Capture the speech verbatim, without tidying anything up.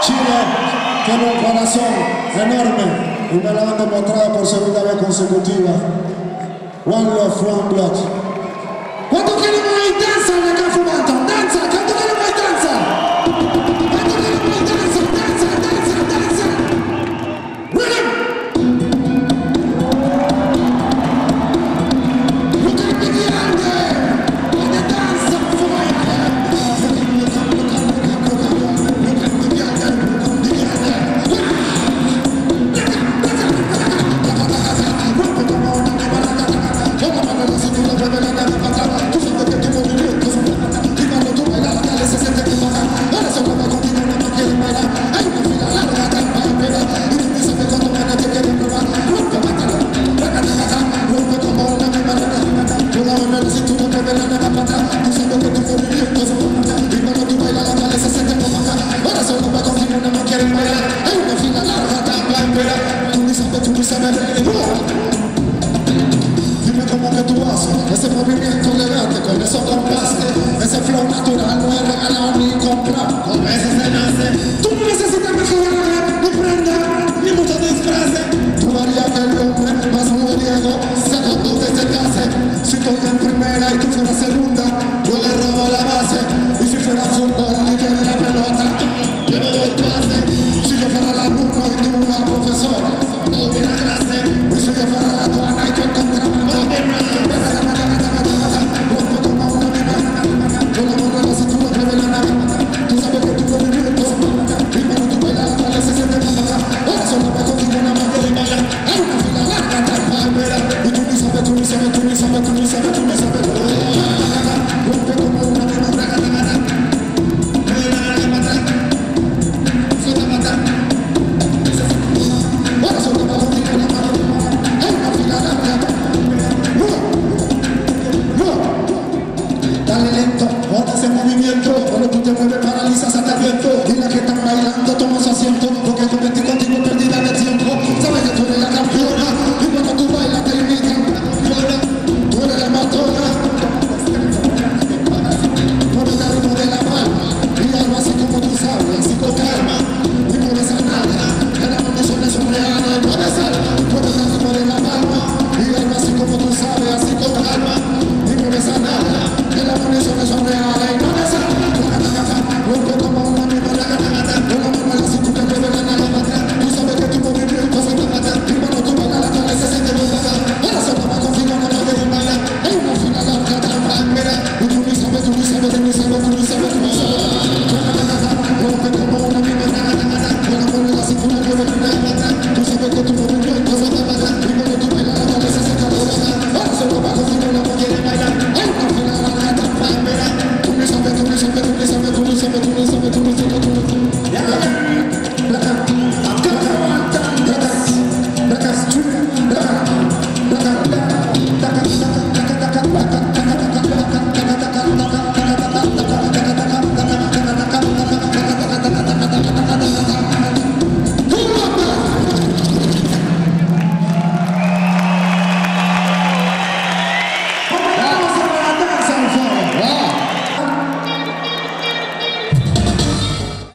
Chile tiene un corazón enorme y me lo han demostrado por segunda vez consecutiva. One love, one blood. ¿Cuánto quieren más danza en la Cafumanta? ¡Danza! ¿Cuánto quieren más danza? ¿Cuánto quieren más danza? ¡Danza, danza, danza! ¡Rhythm! Look at me grande! ¡And the danza for my hand! Dime cómo que tú haces ese movimiento elegante con esos compases, ese flow natural no es regalado ni